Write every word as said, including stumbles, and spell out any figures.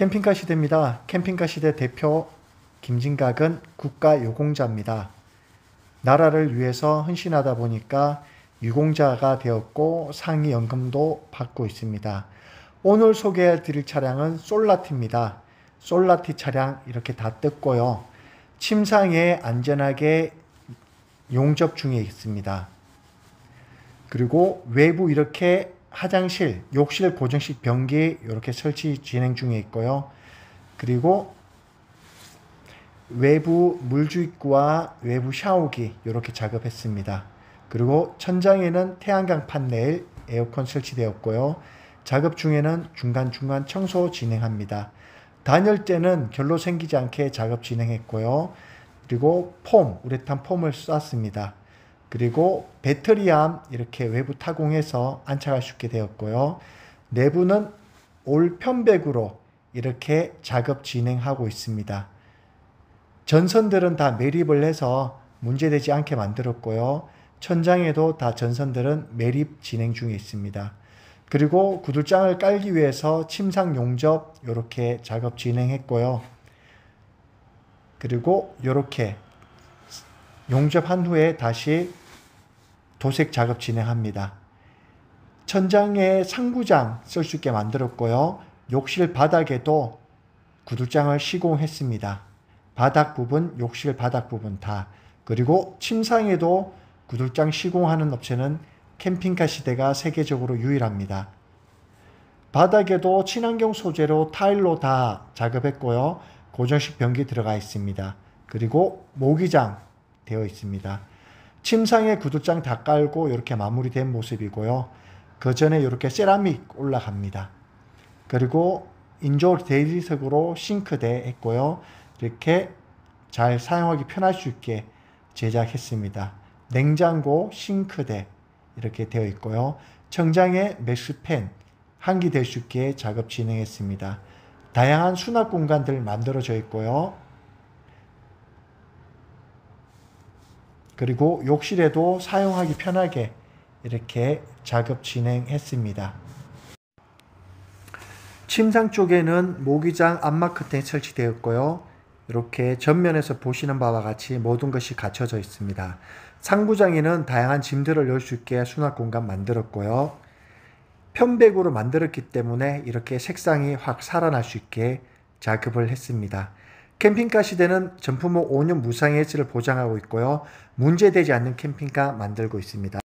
캠핑카 시대입니다. 캠핑카 시대 대표 김진각은 국가유공자입니다. 나라를 위해서 헌신하다 보니까 유공자가 되었고 상위연금도 받고 있습니다. 오늘 소개해 드릴 차량은 솔라티입니다. 솔라티 차량 이렇게 다 뜯고요. 침상에 안전하게 용접 중에 있습니다. 그리고 외부 이렇게 화장실, 욕실 고정식 변기 이렇게 설치 진행 중에 있고요. 그리고 외부 물주입구와 외부 샤워기 이렇게 작업했습니다. 그리고 천장에는 태양광 판넬, 에어컨 설치되었고요. 작업 중에는 중간중간 청소 진행합니다. 단열재는 결로 생기지 않게 작업 진행했고요. 그리고 폼, 우레탄 폼을 쐈습니다. 그리고 배터리암 이렇게 외부 타공해서 안착할 수 있게 되었고요. 내부는 올 편백으로 이렇게 작업 진행하고 있습니다. 전선들은 다 매립을 해서 문제되지 않게 만들었고요. 천장에도 다 전선들은 매립 진행 중에 있습니다. 그리고 구들장을 깔기 위해서 침상 용접 이렇게 작업 진행했고요. 그리고 이렇게 용접한 후에 다시 도색 작업 진행합니다. 천장에 상부장 쓸 수 있게 만들었고요. 욕실 바닥에도 구들장을 시공했습니다. 바닥 부분, 욕실 바닥 부분 다. 그리고 침상에도 구들장 시공하는 업체는 캠핑카 시대가 세계적으로 유일합니다. 바닥에도 친환경 소재로 타일로 다 작업했고요. 고정식 변기 들어가 있습니다. 그리고 모기장 되어 있습니다. 침상에 구들장 다 깔고 이렇게 마무리된 모습이고요. 그 전에 이렇게 세라믹 올라갑니다. 그리고 인조어 대리석으로 싱크대 했고요. 이렇게 잘 사용하기 편할 수 있게 제작했습니다. 냉장고, 싱크대 이렇게 되어 있고요. 천장에 메쉬팬, 환기 될 수 있게 작업 진행했습니다. 다양한 수납 공간들 만들어져 있고요. 그리고 욕실에도 사용하기 편하게 이렇게 작업 진행했습니다. 침상 쪽에는 모기장 암막 커튼이 설치되었고요. 이렇게 전면에서 보시는 바와 같이 모든 것이 갖춰져 있습니다. 상부장에는 다양한 짐들을 넣을 수 있게 수납 공간 만들었고요. 편백으로 만들었기 때문에 이렇게 색상이 확 살아날 수 있게 작업을 했습니다. 캠핑카 시대는 전품목 오 년 무상해지를 보장하고 있고요. 문제되지 않는 캠핑카 만들고 있습니다.